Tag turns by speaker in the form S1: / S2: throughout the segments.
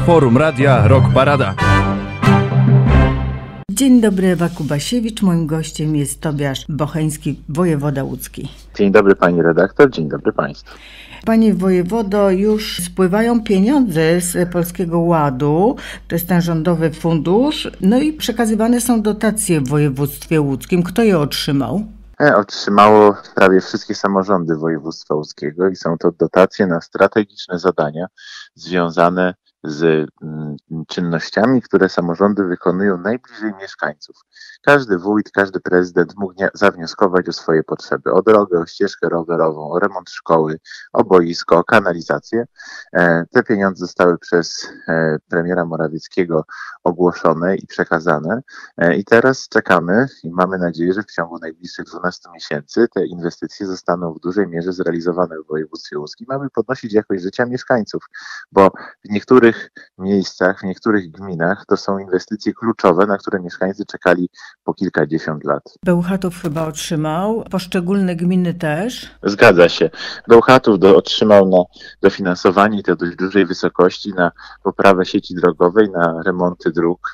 S1: Forum Radia Rock Parada.
S2: Dzień dobry, Ewa Kubasiewicz. Moim gościem jest Tobiasz Bocheński, wojewoda łódzki.
S3: Dzień dobry pani redaktor, dzień dobry państwu.
S2: Panie wojewodo, już spływają pieniądze z Polskiego Ładu, to jest ten rządowy fundusz, no i przekazywane są dotacje w województwie łódzkim. Kto je otrzymał?
S3: Otrzymało prawie wszystkie samorządy województwa łódzkiego i są to dotacje na strategiczne zadania związane z czynnościami, które samorządy wykonują najbliżej mieszkańców. Każdy wójt, każdy prezydent mógł zawnioskować o swoje potrzeby, o drogę, o ścieżkę rowerową, o remont szkoły, o boisko, o kanalizację. Te pieniądze zostały przez premiera Morawieckiego ogłoszone i przekazane i teraz czekamy i mamy nadzieję, że w ciągu najbliższych 12 miesięcy te inwestycje zostaną w dużej mierze zrealizowane w województwie łódzkim, aby podnosić jakość życia mieszkańców, bo w niektórych miejscach, w niektórych gminach to są inwestycje kluczowe, na które mieszkańcy czekali po kilkadziesiąt lat.
S2: Bełchatów chyba otrzymał, poszczególne gminy też?
S3: Zgadza się. Bełchatów otrzymał na dofinansowanie tej dość dużej wysokości na poprawę sieci drogowej, na remonty dróg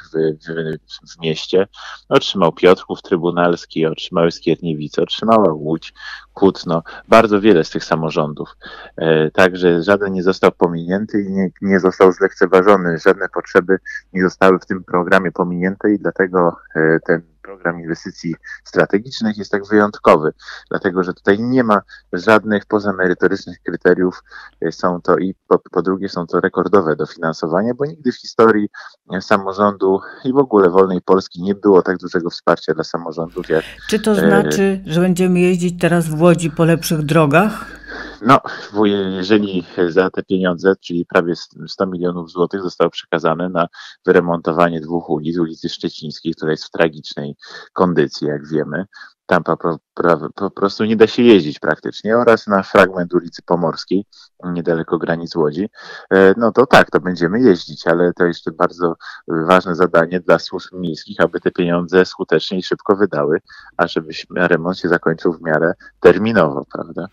S3: w mieście. Otrzymał Piotrków Trybunalski, otrzymały Skierniewice, otrzymała Łódź, Kutno, bardzo wiele z tych samorządów. Także żaden nie został pominięty i nie został zlekceważony. Żadne potrzeby nie zostały w tym programie pominięte i dlatego ten program inwestycji strategicznych jest tak wyjątkowy, dlatego że tutaj nie ma żadnych pozamerytorycznych kryteriów. Są to i po drugie są to rekordowe dofinansowania, bo nigdy w historii samorządu i w ogóle wolnej Polski nie było tak dużego wsparcia dla samorządów jak...
S2: Czy to znaczy, że będziemy jeździć teraz w Łodzi po lepszych drogach?
S3: No, jeżeli za te pieniądze, czyli prawie 100 milionów złotych zostało przekazane na wyremontowanie dwóch ulic, ulicy Szczecińskiej, która jest w tragicznej kondycji, jak wiemy, tam po prostu nie da się jeździć praktycznie, oraz na fragment ulicy Pomorskiej, niedaleko granic Łodzi, no to tak, to będziemy jeździć, ale to jeszcze bardzo ważne zadanie dla służb miejskich, aby te pieniądze skutecznie i szybko wydały, a żeby remont się zakończył w miarę terminowo, prawda?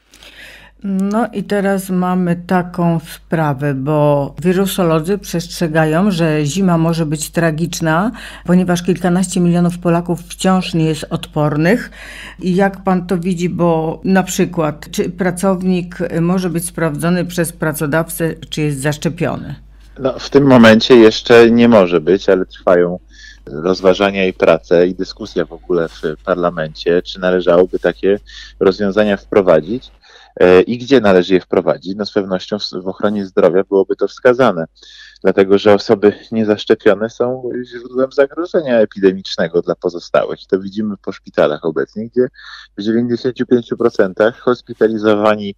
S2: No i teraz mamy taką sprawę, bo wirusolodzy przestrzegają, że zima może być tragiczna, ponieważ kilkanaście milionów Polaków wciąż nie jest odpornych. I jak pan to widzi, bo na przykład, czy pracownik może być sprawdzony przez pracodawcę, czy jest zaszczepiony?
S3: No, w tym momencie jeszcze nie może być, ale trwają rozważania i prace i dyskusja w ogóle w parlamencie, czy należałoby takie rozwiązania wprowadzić. I gdzie należy je wprowadzić? No z pewnością w ochronie zdrowia byłoby to wskazane, dlatego że osoby niezaszczepione są źródłem zagrożenia epidemicznego dla pozostałych. I to widzimy po szpitalach obecnie, gdzie w 95% hospitalizowani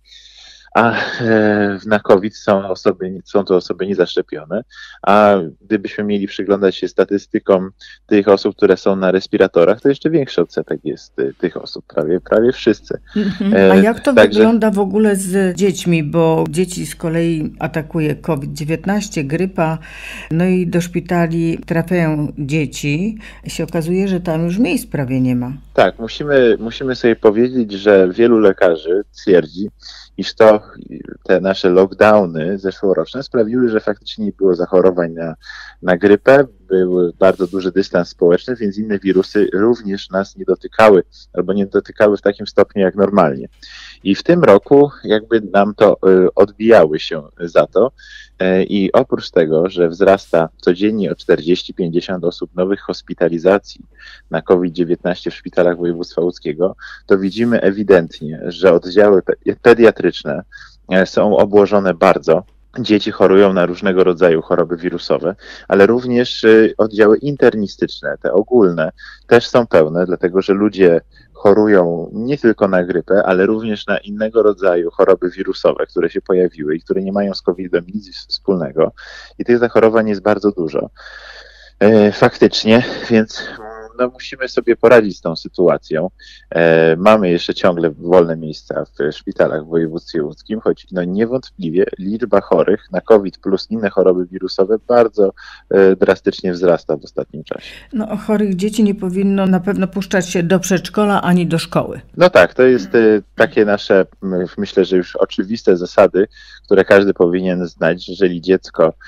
S3: na COVID są to osoby niezaszczepione, a gdybyśmy mieli przyglądać się statystykom tych osób, które są na respiratorach, to jeszcze większy odsetek jest tych osób, prawie wszyscy.
S2: A jak to wygląda w ogóle z dziećmi, bo dzieci z kolei atakuje COVID-19, grypa, no i do szpitali trafiają dzieci, się okazuje, że tam już miejsc prawie nie ma.
S3: Tak, musimy sobie powiedzieć, że wielu lekarzy twierdzi, iż te nasze lockdowny zeszłoroczne sprawiły, że faktycznie nie było zachorowań na grypę, był bardzo duży dystans społeczny, więc inne wirusy również nas nie dotykały, albo nie dotykały w takim stopniu jak normalnie. I w tym roku jakby nam to odbijały się za to i oprócz tego, że wzrasta codziennie o 40-50 osób nowych hospitalizacji na COVID-19 w szpitalach województwa łódzkiego, to widzimy ewidentnie, że oddziały pediatryczne są obłożone bardzo. Dzieci chorują na różnego rodzaju choroby wirusowe, ale również oddziały internistyczne, te ogólne, też są pełne, dlatego że ludzie chorują nie tylko na grypę, ale również na innego rodzaju choroby wirusowe, które się pojawiły i które nie mają z COVID-em nic wspólnego. I tych zachorowań jest bardzo dużo. Faktycznie, więc musimy sobie poradzić z tą sytuacją. Mamy jeszcze ciągle wolne miejsca w szpitalach w województwie łódzkim, choć niewątpliwie liczba chorych na COVID plus inne choroby wirusowe bardzo drastycznie wzrasta w ostatnim czasie.
S2: No, chorych dzieci nie powinno na pewno puszczać się do przedszkola ani do szkoły.
S3: No tak, to jest takie nasze, myślę, że już oczywiste zasady, które każdy powinien znać. Jeżeli dziecko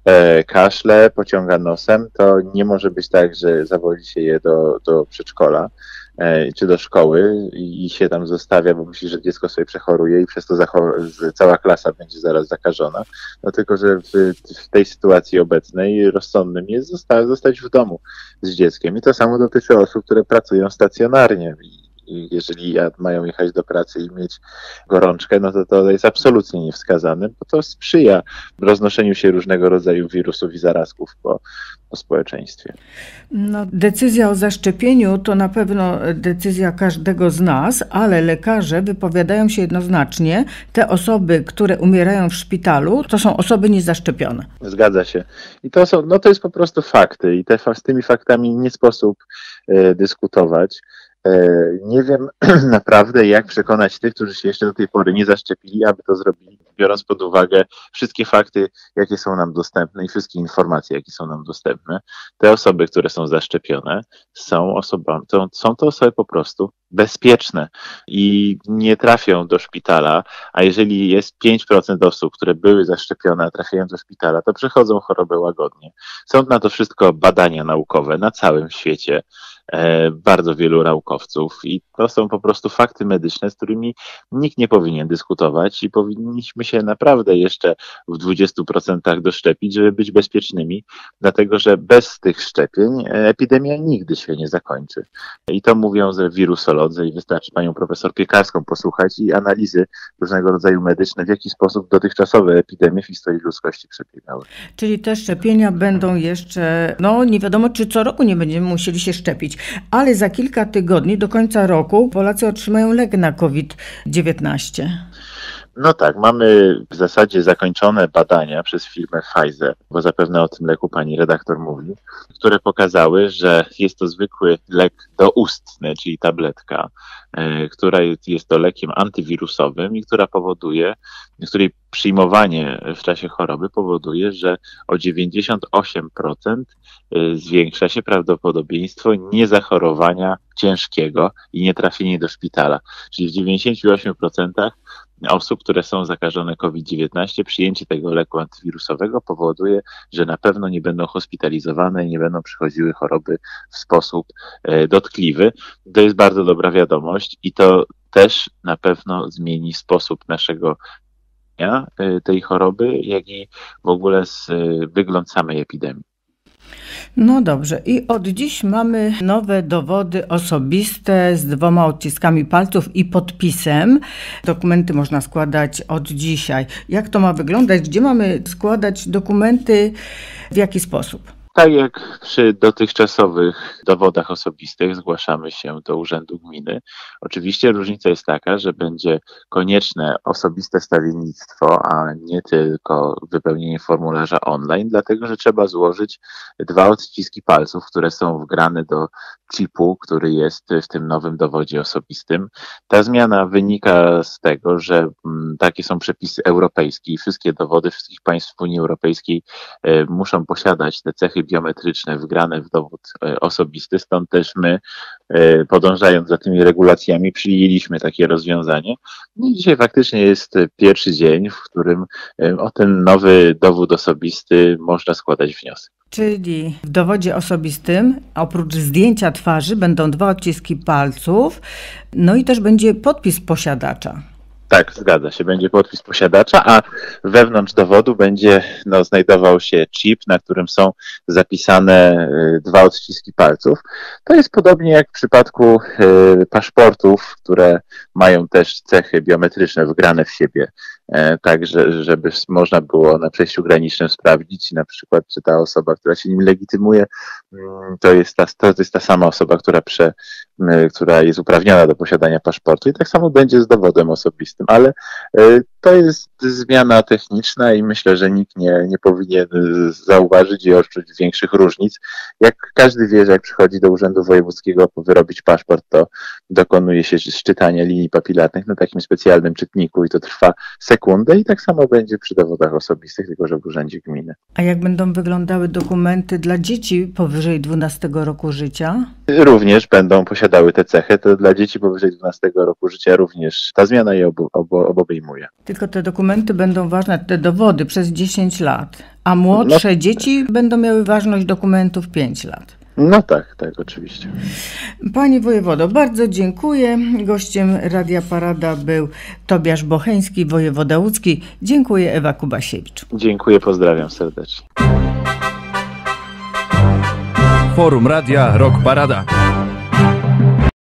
S3: kaszle, pociąga nosem, to nie może być tak, że zawozi się je do przedszkola czy do szkoły i się tam zostawia, bo myśli, że dziecko sobie przechoruje i przez to cała klasa będzie zaraz zakażona. No tylko, że w tej sytuacji obecnej rozsądnym jest zostać w domu z dzieckiem. I to samo dotyczy osób, które pracują stacjonarnie. I jeżeli mają jechać do pracy i mieć gorączkę, no to jest absolutnie niewskazane, bo to sprzyja roznoszeniu się różnego rodzaju wirusów i zarazków po społeczeństwie.
S2: No, decyzja o zaszczepieniu to na pewno decyzja każdego z nas, ale lekarze wypowiadają się jednoznacznie. Te osoby, które umierają w szpitalu, to są osoby niezaszczepione.
S3: Zgadza się. I to jest po prostu fakty i z tymi faktami nie sposób dyskutować. Nie wiem naprawdę, jak przekonać tych, którzy się jeszcze do tej pory nie zaszczepili, aby to zrobili, biorąc pod uwagę wszystkie fakty, jakie są nam dostępne i wszystkie informacje, jakie są nam dostępne. Te osoby, które są zaszczepione, są to osoby po prostu bezpieczne i nie trafią do szpitala, a jeżeli jest 5% osób, które były zaszczepione, a trafiają do szpitala, to przechodzą chorobę łagodnie. Są na to wszystko badania naukowe na całym świecie, bardzo wielu naukowców i to są po prostu fakty medyczne, z którymi nikt nie powinien dyskutować i powinniśmy się naprawdę jeszcze w 20% doszczepić, żeby być bezpiecznymi, dlatego że bez tych szczepień epidemia nigdy się nie zakończy. I to mówią wirusolodzy i wystarczy panią profesor Piekarską posłuchać i analizy różnego rodzaju medyczne, w jaki sposób dotychczasowe epidemie w historii ludzkości przebiegały.
S2: Czyli te szczepienia będą jeszcze, nie wiadomo, czy co roku nie będziemy musieli się szczepić, ale za kilka tygodni, do końca roku, Polacy otrzymają lek na COVID-19.
S3: No tak, mamy w zasadzie zakończone badania przez firmę Pfizer, bo zapewne o tym leku pani redaktor mówi, które pokazały, że jest to zwykły lek doustny, czyli tabletka, która jest to lekiem antywirusowym i której przyjmowanie w czasie choroby powoduje, że o 98% zwiększa się prawdopodobieństwo niezachorowania ciężkiego i nietrafienia do szpitala. Czyli w 98% osób, które są zakażone COVID-19, przyjęcie tego leku antywirusowego powoduje, że na pewno nie będą hospitalizowane i nie będą przychodziły choroby w sposób dotkliwy. To jest bardzo dobra wiadomość i to też na pewno zmieni sposób naszego tej choroby, jak i w ogóle wygląd samej epidemii.
S2: No dobrze. I od dziś mamy nowe dowody osobiste z 2 odciskami palców i podpisem. Dokumenty można składać od dzisiaj. Jak to ma wyglądać? Gdzie mamy składać dokumenty? W jaki sposób?
S3: Tak jak przy dotychczasowych dowodach osobistych zgłaszamy się do Urzędu Gminy. Oczywiście różnica jest taka, że będzie konieczne osobiste stawiennictwo, a nie tylko wypełnienie formularza online, dlatego że trzeba złożyć 2 odciski palców, które są wgrane do chipu, który jest w tym nowym dowodzie osobistym. Ta zmiana wynika z tego, że takie są przepisy europejskie i wszystkie dowody wszystkich państw Unii Europejskiej muszą posiadać te cechy biometryczne wgrane w dowód osobisty, stąd też my, podążając za tymi regulacjami, przyjęliśmy takie rozwiązanie. I dzisiaj faktycznie jest pierwszy dzień, w którym o ten nowy dowód osobisty można składać wniosek.
S2: Czyli w dowodzie osobistym oprócz zdjęcia twarzy będą 2 odciski palców, i też będzie podpis posiadacza.
S3: Tak, zgadza się. Będzie podpis posiadacza, a wewnątrz dowodu będzie znajdował się chip, na którym są zapisane 2 odciski palców. To jest podobnie jak w przypadku paszportów, które mają też cechy biometryczne wgrane w siebie, tak żeby można było na przejściu granicznym sprawdzić na przykład, czy ta osoba, która się nim legitymuje, to jest ta sama osoba, która jest uprawniona do posiadania paszportu i tak samo będzie z dowodem osobistym, ale to jest zmiana techniczna i myślę, że nikt nie powinien zauważyć i odczuć większych różnic. Jak każdy wie, że jak przychodzi do Urzędu Wojewódzkiego po wyrobić paszport, to dokonuje się szczytania linii papilarnych na takim specjalnym czytniku i to trwa sekundę i tak samo będzie przy dowodach osobistych, tylko że w Urzędzie Gminy.
S2: A jak będą wyglądały dokumenty dla dzieci powyżej 12 roku życia?
S3: Również będą posiadane posiadały te cechy, to dla dzieci powyżej 12 roku życia również ta zmiana je obejmuje.
S2: Tylko te dokumenty będą ważne, te dowody przez 10 lat, a młodsze dzieci będą miały ważność dokumentów 5 lat.
S3: No tak, oczywiście.
S2: Panie wojewodo, bardzo dziękuję. Gościem Radia Parada był Tobiasz Bocheński, wojewoda łódzki. Dziękuję, Ewa Kubasiewicz.
S3: Dziękuję, pozdrawiam serdecznie.
S1: Forum Radia Rock Parada.